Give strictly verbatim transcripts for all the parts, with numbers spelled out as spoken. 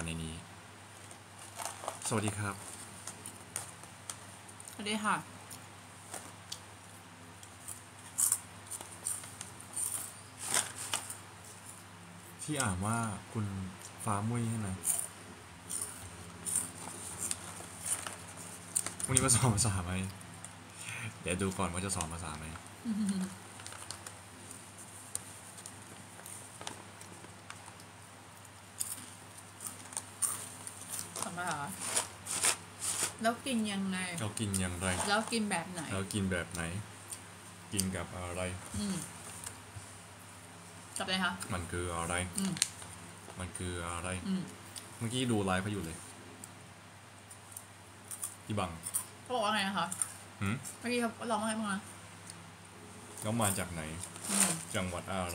กันในนี้สวัสดีครับสวัสดีค่ะที่อ่านว่าคุณฟ้ามุ้ยใช่ไหมวันนี้มาสอนภาษาไหมเดี๋ยวดูก่อนว่าจะสอนภาษาไหมสอนภาษาแล้วกินยังไงเรากินอย่างไรแล้วกินแบบไหนเรากินแบบไหนกินกับอะไรอืมกับอะไรคะมันคืออะไรอืมมันคืออะไรอืมเมื่อกี้ดูไลฟ์เขาอยู่เลยพี่บังเขาบอกว่าไงนะคะหืมเมื่อกี้เขาร้องว่าไงบ้างนะแล้วมาจากไหนจังหวัดอะไร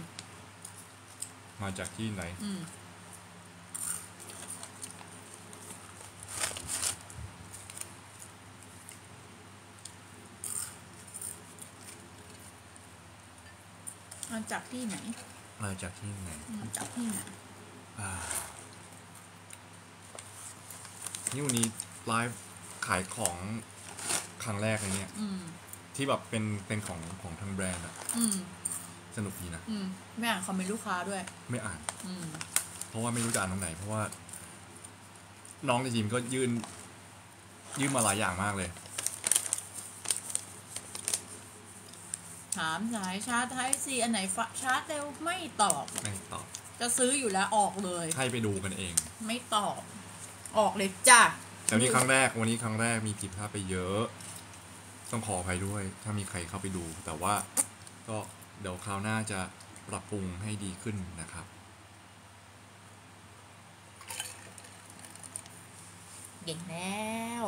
มาจากที่ไหนมาจากที่ไหนมาจากที่ไหนมาจากที่ไหนนี่วันนี้ไลฟ์ขายของครั้งแรกเลยเนี่ยที่แบบเป็นเป็นของของทางแบรนด์อะสนุกดีนะไม่อ่านคอมเมนต์ลูกค้าด้วยไม่อ่านเพราะว่าไม่รู้จะอ่านตรงไหนเพราะว่าน้องในทีมก็ยื่นยื่นมาหลายอย่างมากเลยถามสายชาร์จไทป์ซีอันไหนชาร์จเร็วไม่ตอบไม่ตอบจะซื้ออยู่แล้วออกเลยให้ไปดูกันเองไม่ตอบออกเลยจ้ะแต่วันนี้ครั้งแรกวันนี้ครั้งแรกมีผิดพลาดไปเยอะต้องขออภัยด้วยถ้ามีใครเข้าไปดูแต่ว่าก็เดี๋ยวคราวหน้าจะปรับปรุงให้ดีขึ้นนะครับเก่งแล้ว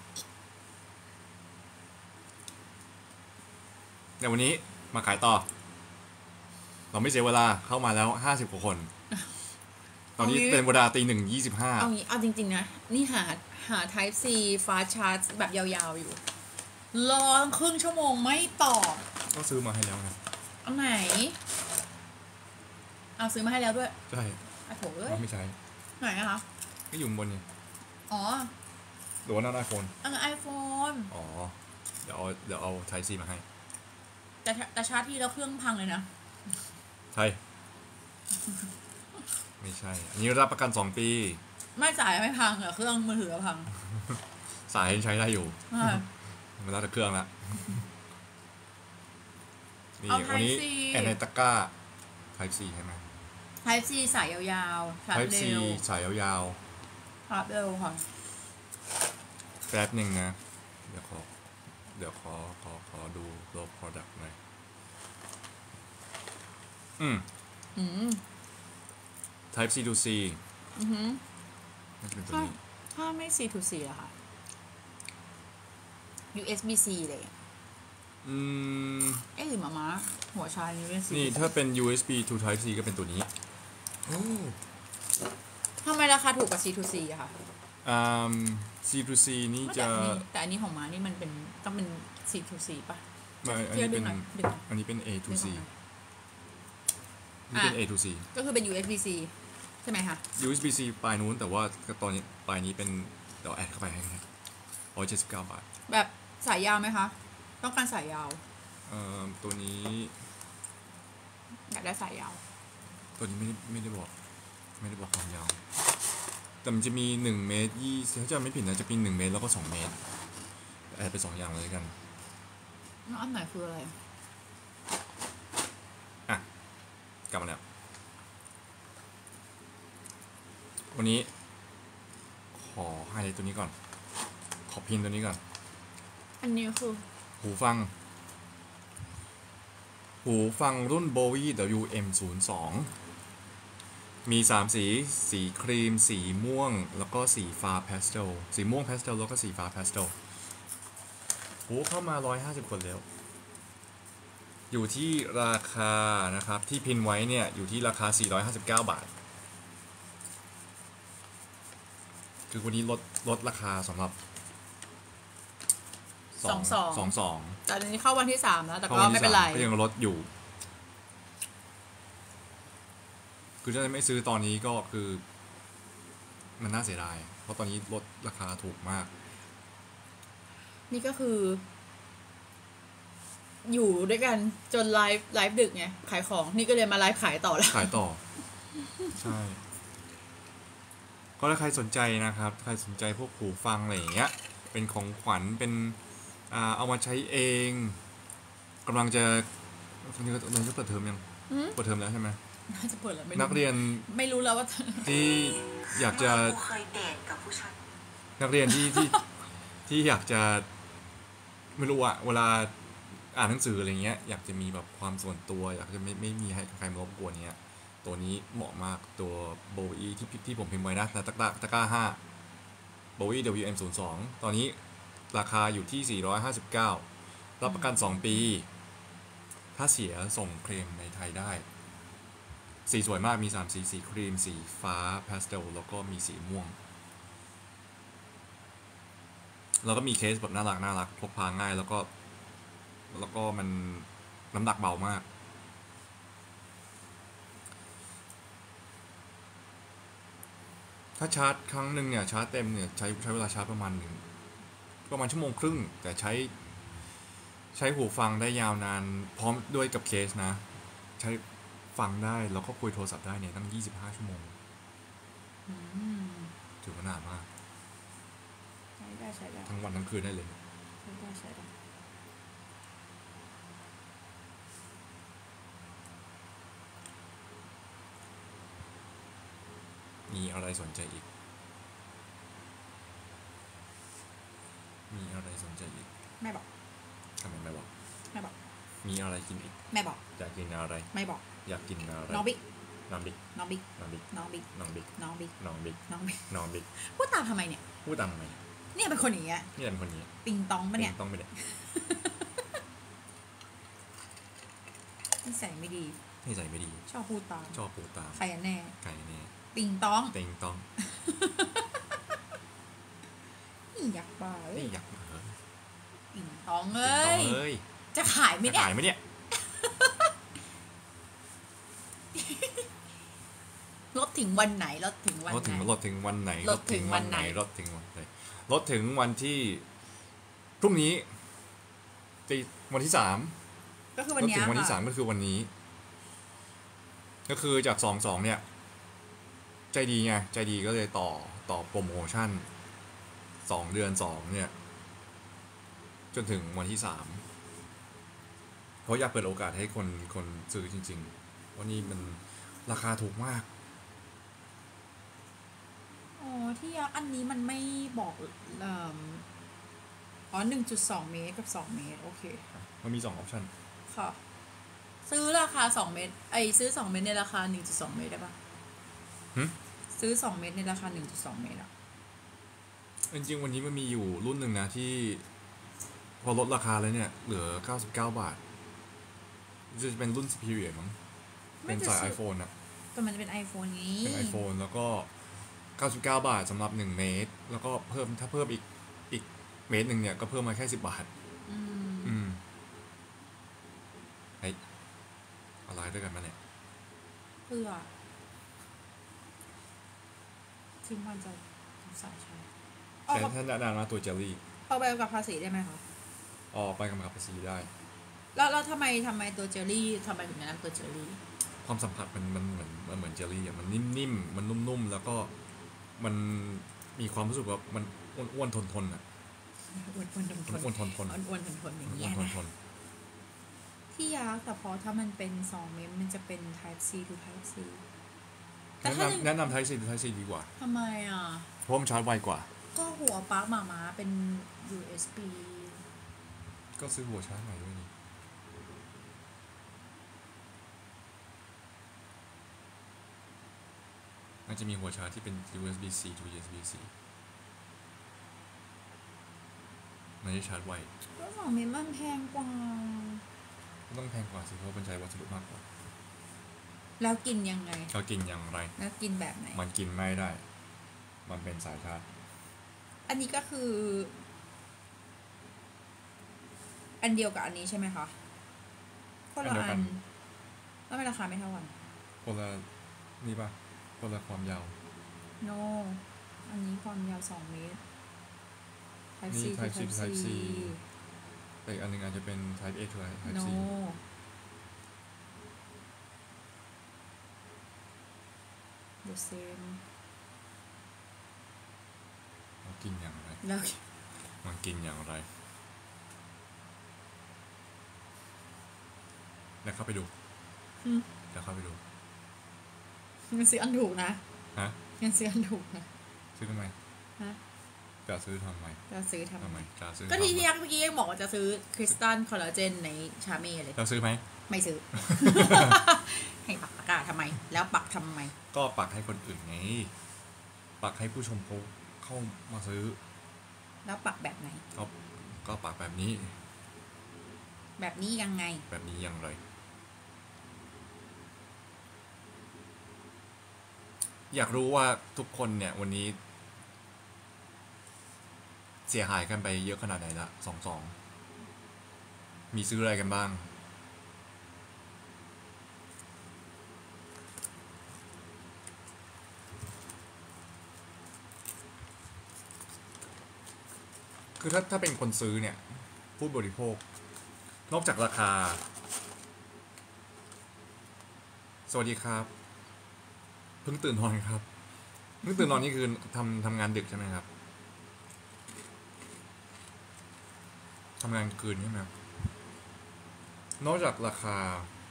เดี๋ยววันนี้มาขายต่อเราไม่เสียเวลาเข้ามาแล้วห้าสิบกว่าคนตอนนี้เป็นเวลาตีหนึ่งยี่สิบห้าเอางี้เอาจริงๆนะนี่หาหา Type C Fast Charge แบบยาวๆอยู่รอครึ่งชั่วโมงไม่ตอบก็ซื้อมาให้แล้วไงเอาไหนเอาซื้อมาให้แล้วด้วยใช่ไอ้โถเอ้ยไม่ใช่ไหนอะคะก็อยู่บนนี่อ๋อหรือว่านั่นไอโฟนอันไอโฟนอ๋อเดี๋ยวเอาเดี๋ยวเอา Type C มาให้แต่แต่ชาร์จที่แล้วเครื่องพังเลยนะใช่ไม่ใช่อันนี้รับประกันสองปีไม่สายไม่พังอะเครื่องมือถือพังสายใช้ได้อยู่มันแล้วแต่เครื่องละนี่วันนี้แอนไนตาก้า Type C ใช่ไหม Type C สายยาวๆชาร์จเร็ว Type C สายยาวๆชาร์จเร็วค่ะแป๊บหนึ่งนะเดี๋ยวขอเดี๋ยวขอขอขอดูโลก product หน่อยอืมอืม Type C to C อือหือถ้าถ้าไม่ C to C อะค่ะ ยู เอส บี C เลยอืมเอ๊ะหรือมามาหัวชาย ยู เอส บีนี่ถ้าเป็น ยู เอส บี to Type C ก็เป็นตัวนี้ทำไมราคาถูกกว่า C to C อะค่ะอ่า C to C นี่จะแต่อันนี้ของมานี่มันเป็นต้องเป็น C to C ป่ะไม่อันนี้เป็นอันนี้เป็น A to C นี่เป็น A to C ก็คือเป็น ยู เอส บี C ใช่ไหมคะยู เอส บี C ปลายนู้นแต่ว่าตอนนี้ปลายนี้เป็นเดี๋ยวแอดเข้าไปให้หนึ่งร้อยเจ็ดสิบเก้าบาทแบบสายยาวไหมคะต้องการสายยาวเอ่อตัวนี้อยากได้สายยาวตัวนี้ไม่ได้ไม่ได้บอกไม่ได้บอกความยาวแต่มันจะมีหนึ่งเมตรยี่ถ้าจะไม่ผิดนะจะเป็นหนึ่งเมตรแล้วก็สองเมตรแอดไปสองอย่างเลยกันแล้วอันไหนคืออะไรอ่ะกลับมาแล้ววันนี้ขอไฮไลท์ตัวนี้ก่อนขอพินตัวนี้ก่อนอันนี้คือหูฟังหูฟังรุ่น Bowie ดับเบิลยู เอ็ม ศูนย์ สองมีสามสีสีครีมสีม่วงแล้วก็สีฟ้าพาสเทลสีม่วงพาสเทลแล้วก็สีฟ้าพาสเทลโหเข้ามาหนึ่งร้อยห้าสิบคนแล้วอยู่ที่ราคานะครับที่พินไว้เนี่ยอยู่ที่ราคาสี่ร้อยห้าสิบเก้าบาทคือวันนี้ลดลดราคาสำหรับสองสองสองสองแต่ตอนนี้เข้าวันที่สามแล้วแต่ก็ไม่เป็นไรก็ยังลดอยู่คือถ้าไม่ซื้อตอนนี้ก็คือมันน่าเสียดายเพราะตอนนี้ลดราคาถูกมากนี่ก็คือ อยู่ด้วยกันจนไลฟ์ไลฟ์ดึกไงขายของนี่ก็เลยมาไลฟ์ขายต่อแล้วขายต่อ ใช่ ก็ถ้าใครสนใจนะครับ ใครสนใจพวกหูฟังอะไรอย่างเงี้ยเป็นของขวัญเป็นอ่าเอามาใช้เองกำลังจะตอนนี้ตอนนี้เปิดเทอมยังเปิดเทอมแล้วใช่ไหมน่าจะเปิดแล้วนักเรียนไม่รู้แล้วว่าที่อยากจะเคยเดทกับผู้ชายนักเรียนที่ที่ที่อยากจะไม่รู้อะเวลาอ่านหนังสืออะไรเงี้ยอยากจะมีแบบความส่วนตัวอยากจะไม่ไม่มีให้ใครมารบกวนเนี้ยตัวนี้เหมาะมากตัวโบวีที่ที่ผมพิมพ์ไว้นะตะกร้าตะกร้าห้าโบวี ดับเบิลยู เอ็ม ศูนย์ สองตอนนี้ราคาอยู่ที่สี่ร้อยห้าสิบเก้ารับประกันสองปีถ้าเสียส่งเคลมในไทยได้สีสวยมากมีสามสีสีครีมสีฟ้าพาสเทลแล้วก็มีสีม่วงแล้วก็มีเคสแบบน่ารักน่ารักพกพาง่ายแล้วก็แล้วก็มันน้ำหนักเบามากถ้าชาร์จครั้งหนึ่งเนี่ยชาร์จเต็มเนี่ยใช้ใช้เวลาชาร์จประมาณหนึ่งประมาณชั่วโมงครึ่งแต่ใช้ใช้หูฟังได้ยาวนานพร้อมด้วยกับเคสนะใช้ฟังได้แล้วก็คุยโทรศัพท์ได้เนี่ยตั้งยี่สิบห้าชั่วโมงถือว่านานมากใช้ได้ใช้ได้ทั้งวันทั้งคืนได้เลยใช้ได้ใช้ได้มีอะไรสนใจอีกมีอะไรสนใจอีกไม่บอกทำไมไม่บอกไม่บอกมีอะไรกินอีกไม่บอกอยากกินอะไรไม่บอกอยากกินอะไรน้องบิ๊กน้องบิ๊กน้องบิ๊กน้องบิ๊กน้องบิ๊กน้องบิ๊กน้องบิ๊กน้องบิ๊กน้องบิ๊กน้องบิ๊กพูดตามทำไมเนี่ยพูดตามทำไมเนี่ยเป็นคนอย่างเงี้ยนี่เป็นคนนี้ปิงตองปะเนี่ยปิงตองไม่ได้นิสัยไม่ดีนิสัยไม่ดีชอบพูดตามชอบพูดตามใครแน่ใครแน่ปิงตองปิงตองนี่ยักษ์บ้านี่ยักษ์ปิงตองเอ้ยจะขายไหมเนี่ยขายไหมเนี่ยรถถึงวันไหนรถถึงวันไหนรถถึงรถถึงวันไหนรถถึงวันไหนรถถึงวันไหนรถถึงวันที่พรุ่งนี้ตีวันที่สามก็คือวันนี้รถถึงวันที่สามก็คือวันนี้ก็คือจากสองสองเนี่ยใจดีไงใจดีก็เลยต่อต่อโปรโมชั่นสองเดือนสองเนี่ยจนถึงวันที่สามเพราะอยากเปิดโอกาสให้คนคนซื้อจริงๆวันนี้มันราคาถูกมากอ๋อที่อันนี้มันไม่บอกอ๋อ หนึ่งจุดสอง เมตรกับสองเมตรโอเคมันมีสองออปชั่นค่ะซื้อราคาสองเมตรไอซื้อสองเมตรในราคา หนึ่งจุดสอง เมตรได้ปะซื้อสองเมตรในราคา หนึ่งจุดสอง เมตรอ่ะจริงๆวันนี้มันมีอยู่รุ่นหนึ่งนะที่พอลดราคาแล้วเนี่ยเหลือเก้าสิบเก้าบาทจะเป็นรุ่น Superior มั้งเป็นสาย iPhone นะแต่มันจะเป็น iPhone นี้เป็น iPhone แล้วก็เก้าสิบเก้าบาทสำหรับหนึ่งเมตรแล้วก็เพิ่มถ้าเพิ่มอีกอีกเมตรนึงเนี่ยก็เพิ่มมาแค่สิบบาทอืมอืมเฮ้ยอะไรด้วยกันมาเนี่ยเพื่อที่มันจะสายใช้แต่ท่านแนะนำมาตัวเจลลี่เอาไปกับภาษีได้ไหมคะอ๋อไปกับภาษีได้แล้วแล้วทำไมทำไมตัวเจลลี่ทำไมถึงแนะนำตัวเจลลี่ความสัมผัสมันมันเหมือนมันเหมือนเจลลี่อ่ะมันนิ่มๆมันนุ่มๆแล้วก็มันมีความรู้สึกว่ามันอ้วนๆทนๆอ่ะอ้วนๆทนๆอ้วนๆทนๆอ้วนๆทนๆอย่างเงี้ยนะที่ยากแต่พอถ้ามันเป็นสองเมตรมันจะเป็น Type C to Type C แนะนำแนะนำ Type C to Type C ดีกว่าทำไมอ่ะเพราะมันชาร์จไวกว่าก็หัวปลั๊กหมาม้าเป็น ยู เอส บีก็ซื้อหัวชาร์จใหม่ด้วยนี่มันจะมีหัวชาร์จที่เป็น ยู เอส บี C to ยู เอส บี C มันจะชาร์จไวก็สองเมตรมันแพงกว่าก็ต้องแพงกว่าสิเพราะมันใช้วัสดุมากกว่าแล้วกินยังไงเรากินอย่างไรแล้วกินแบบไหนมันกินไม่ได้มันเป็นสายชาร์จอันนี้ก็คืออันเดียวกับอันนี้ใช่ไหมคะคนละอันแล้วราคาไม่เท่ากันคนละนี่ป่ะคนละความยาว no อันนี้ความยาวสองเมตร Type นี่ C Type C Type Type C C แต่อีกอันหนึงอาจจะเป็น Type A to Type no C the same มันกินอย่างไรแล้วมันกินอย่างไรเดี๋ยวเข้าไปดูอืมเดี๋ยวเข้าไปดูมันซื้ออันถูกนะฮะมันซื้ออันถูกนะซื้อทำไมฮะจะซื้อทำไมจะซื้อทำทำไมไมจะซื้อก็ที่ทำไมที่ยักษ์เมื่อกี้ยังบอกว่าจะซื้อคริสตัลคอลลาเจนในชาเม่เลยจะซื้อไหมไม่ซื้อ ให้ปักตะกร้าทำไม แล้วปักทำไมก็ปักให้คนอื่นไง ปักให้ผู้ชมเขาเข้ามาซื้อแล้วปักแบบไหนก็ก็ปักแบบนี้แบบนี้ยังไงแบบนี้อย่างไร อยากรู้ว่าทุกคนเนี่ยวันนี้ เสียหายกันไปเยอะขนาดไหนละสองสอง มีซื้ออะไรกันบ้าง คือถ้าถ้าเป็นคนซื้อเนี่ย ผู้บริโภค นอกจากราคา สวัสดีครับ เพิ่งตื่นนอนครับ เพิ่งตื่นนอนนี่คือทำทำงานดึกใช่ไหมครับ ทำงานคืนใช่ไหมครับ นอกจากราคา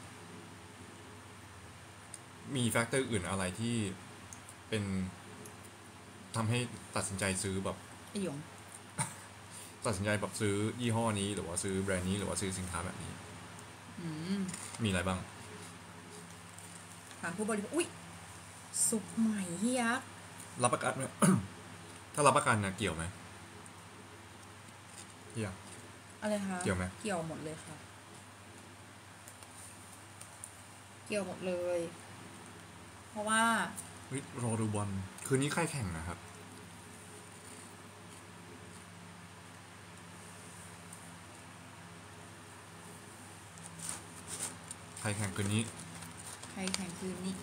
มีแฟกเตอร์อื่นอะไรที่เป็นทำให้ตัดสินใจซื้อแบบไอหยงตัดสินใจแบบซื้อยี่ห้อนี้หรือว่าซื้อแบรนด์นี้หรือว่าซื้อสินค้าแบบนี้อืมมีอะไรบ้างถามผู้บริโภค อุ้ยซุปใหม่เฮียกษ์รับประกันไหม ถ้ารับประกันนะเกี่ยวไหมเกี่ยวอะไรคะเกี่ยวไหมเกี่ยวหมดเลยค่ะ เกี่ยวหมดเลย เพราะว่าเฮ้ยรอดูบอลคืนนี้ใครแข่งนะครับ ใครแข่งคืนนี้ใครแข่งคืนนี้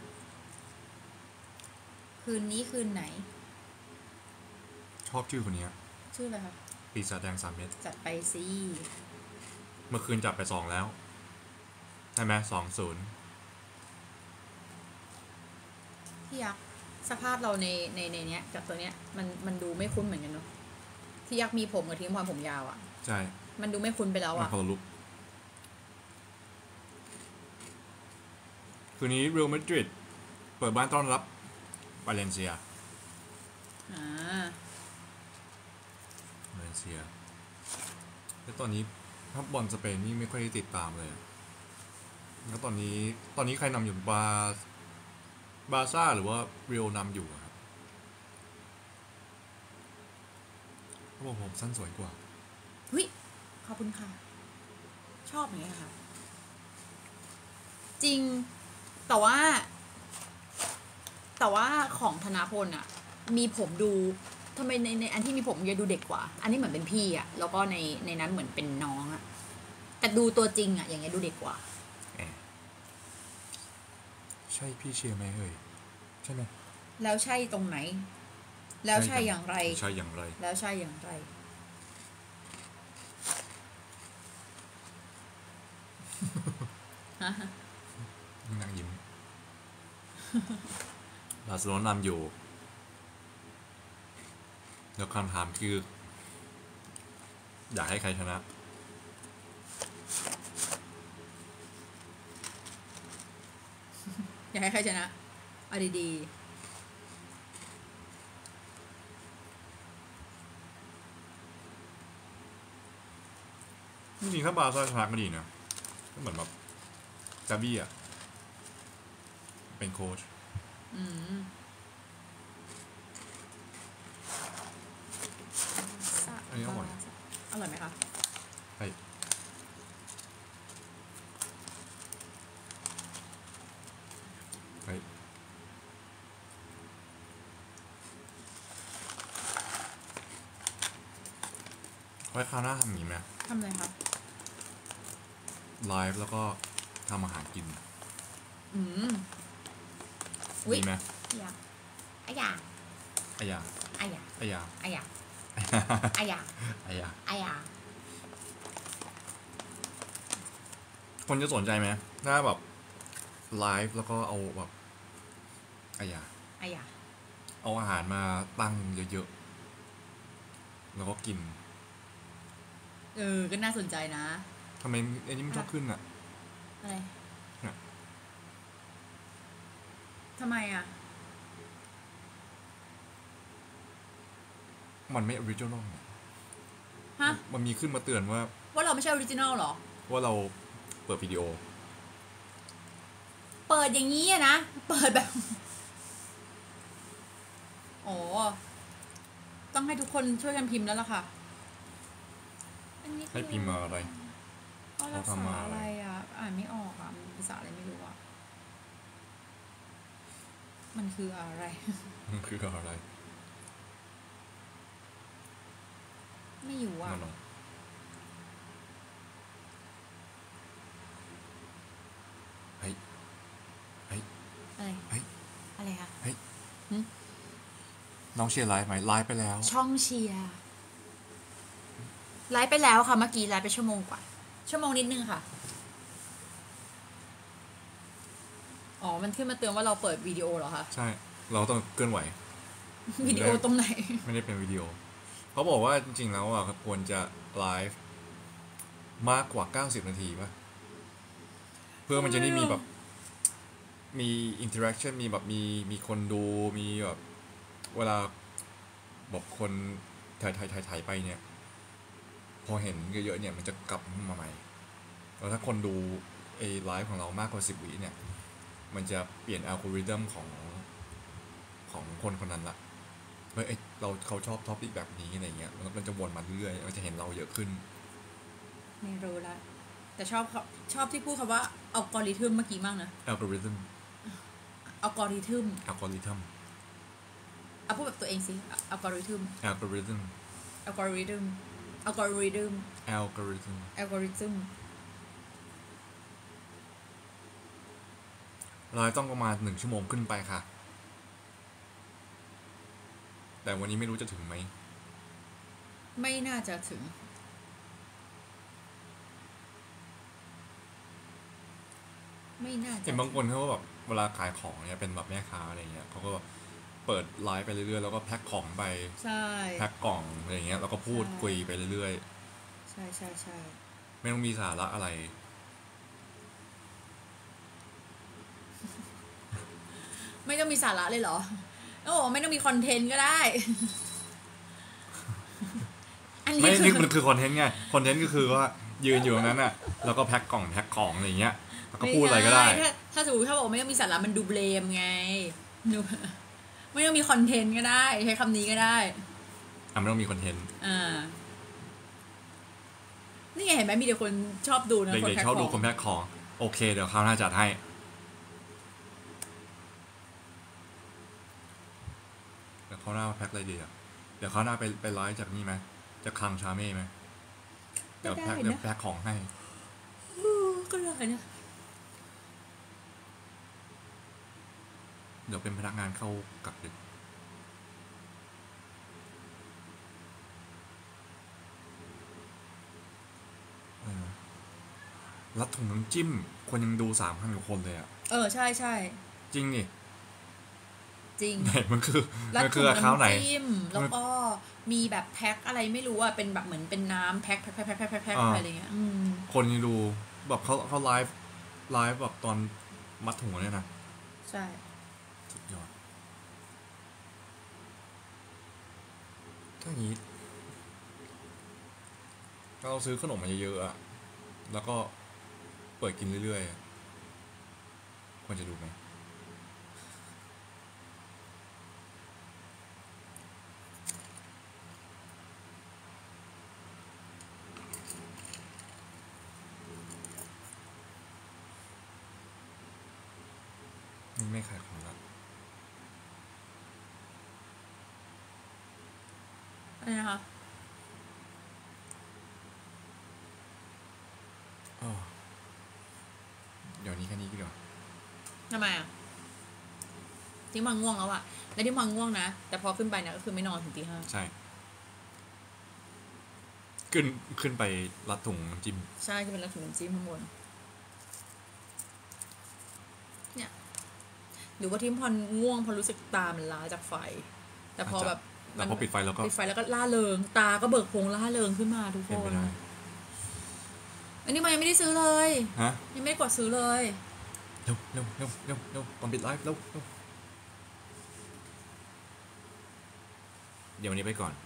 คืนนี้คืนไหนชอบชื่อคนนี้ชื่ออะไรคะปีศาจแดงสามเม็ดจัดไปสิเมื่อคืนจับไปสองแล้ว ใช่ไหมสองศูนย์พี่ยักษ์สภาพเราในในในเนี้ยกับตัวเนี้ยมันมันดูไม่คุ้นเหมือนกันเนาะที่ยักษ์มีผมกับทีมพรผมยาวอะ่ะใช่มันดูไม่คุ้นไปแล้วมันอะ่ะคนละลุกคืนนี้เรอัลมาดริดเปิดบ้านต้อนรับบาเลนเซียอ่ามาเลเซียแล้วตอนนี้ถ้าบอลสเปนนี่ไม่ค่อยได้ติดตามเลย แล้วตอนนี้ตอนนี้ใครนำอยู่บาบาซ่าหรือว่าเรียลนำอยู่อะครับเขาบอกผมสั้นสวยกว่าเฮ้ยขอบคุณค่ะ ชอบอย่างเงี้ยค่ะ จริง แต่ว่า แต่ว่าของธนาพลอะมีผมดูทำไมในในอันที่มีผมยังดูเด็กกว่า อันนี้เหมือนเป็นพี่อะแล้วก็ในในนั้นเหมือนเป็นน้องอะแต่ดูตัวจริงอะอย่างเงี้ยดูเด็กกว่าแอบใช่พี่เชียร์ไหมเอ่ยใช่ไหมแล้วใช่ตรงไหน แล้วใช่อย่างไรใช่อย่างไรแล้วใช่อย่างไร ฮะนั่งยิ้ม บาร์เซโลนานำอยู่ แล้วคำถามคือ อยากให้ใครชนะอยากให้ใครชนะเอาดีจริงๆถ้าบาร์ซ่าชนะก็ดีนะ ก็เหมือนแบบจาบี้อ่ะ เป็นโค้ชๆอืมอันนี้อร่อยอร่อยไหมคะเฮ้ยเฮ้ยไว้คราวหน้าทำอย่างนี้ไหมทำอะไรคะไลฟ์แล้วก็ทำอาหารกินอืมอุ๊ยดีไหมอยากอะอยากอายาอายาอายาอายาอายาอายาอายาคนจะสนใจไหมถ้าแบบไลฟ์แล้วก็เอาแบบอายาอายาเอาอาหารมาตั้งเยอะๆแล้วก็กินเออก็น่าสนใจนะทำไมไอ้นี่มันชอบขึ้นอ่ะอะไรเนี่ยทำไมอ่ะมันไม่ออริจินอลฮะมันมีขึ้นมาเตือนว่าว่าเราไม่ใช่ออริจินอลหรอว่าเราเปิดวิดีโอเปิดอย่างนี้อะนะ เปิดแบบ โอ้ต้องให้ทุกคนช่วยกันพิมพ์แล้วล่ะค่ะ อันนี้คือให้พิมพ์มาอะไรเอารักเขาษาทำมาอะอะไรไรอ่ะ อ่านไม่ออกอ่ะมันภาษาอะไรไม่รู้อ่ะ มันคืออะไรมันคืออะไรไม่อยู่อ่ะนั่นหรอเฮ้ยเฮ้ยอะไรเฮ้ยอะไรคะน้องเชียร์ไลฟ์ไหมไลฟ์ไปแล้วช่องเชียร์ไลฟ์ไปแล้วค่ะเมื่อกี้ไลฟ์ไปชั่วโมงกว่า ชั่วโมงนิดนึงค่ะ อ๋อ มันขึ้นมาเตือนว่าเราเปิดวิดีโอเหรอคะใช่ เราต้องเคลื่อนไหววิดีโอตรงไหนไม่ได้เป็นวิดีโอ เขาบอกว่าจริงๆแล้วอ่ะควรจะไลฟ์มากกว่าเก้าสิบนาทีป่ะ เพื่อมันจะได้มีแบบ มีอินเทอร์แอคชั่นมีแบบมีมีคนดูมีแบบเวลาบอกคนถ่ายถ่ายถ่ายถ่ายไปเนี่ย พอเห็นเยอะๆเนี่ยมันจะกลับมาใหม่แล้วถ้าคนดูไอ้ไลฟ์ของเรามากกว่าสิบวิเนี่ย มันจะเปลี่ยนอัลกอริทึมของของคนคนนั้นละเฮ้ยเอ้ยเราเขาชอบท็อปิกแบบนี้อะไรเงี้ยแล้วมันจะวนมาเรื่อยๆมันจะเห็นเราเยอะขึ้นไม่รู้ละ แต่ชอบเขาชอบที่พูดคำว่าอัลกอริทึมเมื่อกี้มากนะอัลกอริทึมอัลกอริทึมอัลกอริทึมเอาพูดแบบตัวเองสิอัลกอริทึมอัลกอริทึมอัลกอริทึมอัลกอริทึมอัลกอริทึมอัลกอริทึมไลฟ์ต้องประมาณหนึ่งชั่วโมงขึ้นไปค่ะ แต่วันนี้ไม่รู้จะถึงไหมไม่น่าจะถึง ไม่น่าจะเห็นบางคนเขาก็แบบเวลาขายของเนี่ยเป็นแบบแม่ค้าอะไรเงี้ยเขาก็แบบเปิดไลฟ์ไปเรื่อยๆแล้วก็แพ็คของไปใช่แพ็คกล่องอะไรเงี้ยแล้วก็พูดใช่คุยไปเรื่อยใช่ใช่ใช่ๆไม่ต้องมีสาระอะไรไม่ต้องมีสาระเลยเหรอโอ้ไม่ต้องมีคอนเทนต์ก็ได้ อันนี้ไม่คืนี่อมันคือคอนเทนต์ไงคอนเทนต์ก็คือว่ายืนอยู่ตรงนั้นน่ะแล้วก็แพ็คกล่องแพ็คของอะไรเงี้ยแล้วก็พูดอะไรก็ได้ม่ถ้าถ้าสมมติถ้าบอกไม่ต้องมีสาระมันดูเบลมไงดูไม่ต้องมีคอนเทนต์ก็ได้ใช้คำนี้ก็ได้อ่ะไม่ต้องมีคอนเทนต์อ่านี่ไงเห็นไหมมีแต่คนชอบดูนะเด็คนกแพ็คๆชอบดูขคอน งแพ็คของโอเคเดี๋ยวคราวหน้าจัดให้เดี๋ยวคราวหน้าแพ็คอะไรดีอ่ะเดี๋ยวคราวหน้าไปไปไลฟ์จากนี่ไหมจากคลังชาเม่ไหมเดี๋ยวแพ็คเดี๋ยวแพ็คของให้ก็ได้นะเดี๋ยวเป็นพนักงานเข้ากักดึกเออรัดถุงน้ำจิ้มคนยังดูสามพันกว่าคนเลยอ่ะเออใช่ใช่จริงนี่จริงไหนมันคือรัดมันถุคืงอเขาไหนน้ำจิ้มแล้วก็มีแบบแพ็คอะไรไม่รู้อ่ะเป็นแบบเหมือนเป็นน้ำแพ็คแพ็คแพ็คแพ็คแพ็คแพ็คแพ็คอ่าอะไรเงี้ยอืมคนยังดูแบบเขาเขาไลฟ์ไลฟ์แบบตอนมัดถุงเนี่ยนะใช่สุดยอดถ้าอย่างนี้ถ้าเราซื้อขนมมาเยอะๆอะแล้วก็เปิดกินเรื่อยๆอะควรจะดูไหมนี่ไม่ขายของละอะไรนะคะอ้อเดี๋ยวนี้แค่นี้ก็เดี๋ยวาทำไมอ่ะที่มันง่วงแล้วอะแล้วที่มันง่วงนะแต่พอขึ้นไปนะก็คือไม่นอนถึงตีห้าใช่ขึ้นขึ้นไปรัดถุงน้ำจิ้มใช่ที่เป็นรัดถุงน้ำจิ้มข้างบนเนี่ยหรือว่าที่พอง่วงพอรู้สึกตามันล้าจากไฟแต่พอแบบแต่พอปิดไฟแล้วก็ปิดไฟแล้วก็ล่าเริงตาก็เบิกโพรงล่าเริงขึ้นมาทุกคนอันนี้มันยังไม่ได้ซื้อเลยฮะยังไม่ได้กดซื้อเลยเร็วเร็วเร็วเร็วเร็วก่อนปิดไลฟ์เร็วเร็วเดี๋ยววันนี้ไปก่อน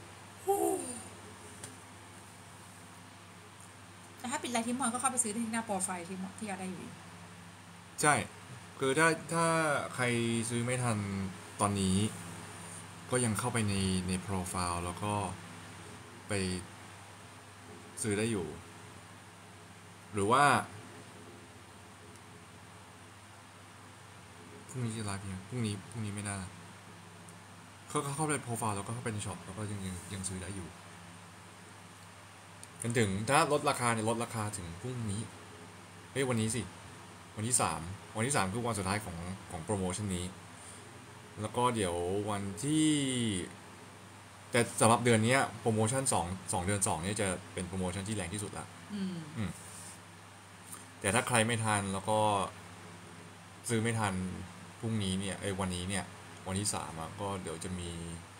แต่ถ้าปิดไลฟ์ที่มอนก็เข้าไปซื้อที่หน้าโปรไฟล์ที่ที่อยากได้อยู่ใช่คือถ้าถ้าใครซื้อไม่ทันตอนนี้ก็ยังเข้าไปในในโปรไฟล์แล้วก็ไปซื้อได้อยู่หรือว่าพรุ่งนี้จะไลฟ์ยังพรุ่งนี้พรุ่งนี้ไม่น่าเขาเข้าไปโปรไฟล์แล้วก็เข้าไปในช็อปแล้วก็ยังยังยังซื้อได้อยู่กันถึงถ้าลดราคาเนี่ยลดราคาถึงพรุ่งนี้เฮ้ยวันนี้สิวันที่สามวันที่สามคือวันสุดท้ายของของโปรโมชั่นนี้แล้วก็เดี๋ยววันที่แต่สำหรับเดือนนี้โปรโมชั่นสองสองเดือนสองเนี่ยจะเป็นโปรโมชั่นที่แรงที่สุดละอืมอืมแต่ถ้าใครไม่ทันแล้วก็ซื้อไม่ทันพรุ่งนี้เนี่ยไอ้วันนี้เนี่ยวันที่สามอ่ะก็เดี๋ยวจะมี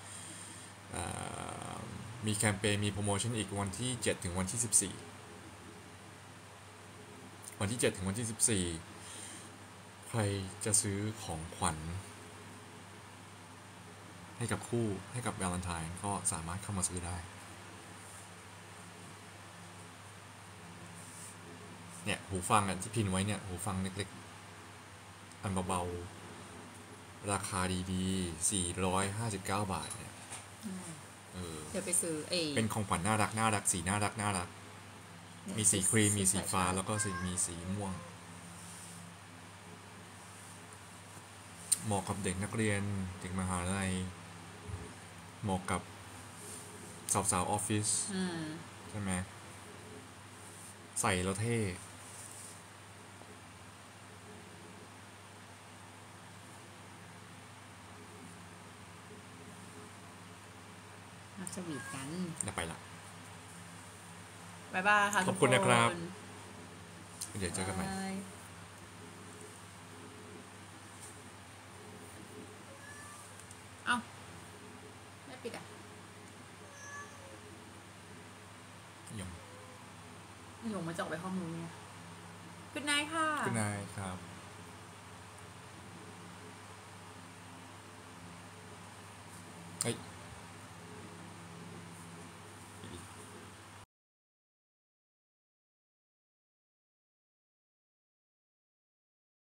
มีแคมเปญมีโปรโมชั่นอีกวันที่เจ็ดถึงวันที่สิบสี่วันที่เจ็ดถึงวันที่สิบสี่ใครจะซื้อของขวัญให้กับคู่ให้กับวาเลนไทน์ก็สามารถเข้ามาซื้อได้เนี่ยหูฟังอ่ะที่พิมพ์ไว้เนี่ยหูฟังเล็กๆอันเบาๆราคาดีๆสี่ร้อยห้าสิบเก้าบาทเนี่ยเออเดี๋ยวไปซื้อเอเป็นของขวัญน่ารักน่ารักสีน่ารักน่ารักมีสีครีมมีสีฟ้าแล้วก็สีมีสีม่วงเหมาะกับเด็กนักเรียนเด็กมหาลัยเหมาะกับสาวสาวออฟฟิศใช่ไหมใส่แล้วเท่มาสวีทกันเดี๋ยวไปละบ๊ายบายค่ะขอบคุณนะครับเดี๋ยวเจอกันใหม่เอ้าไม่ปิดอ่ะยงยงมาจะออกไปห้องนู้นเนี่ยGood night ค่ะ Good night ครับเฮ้ย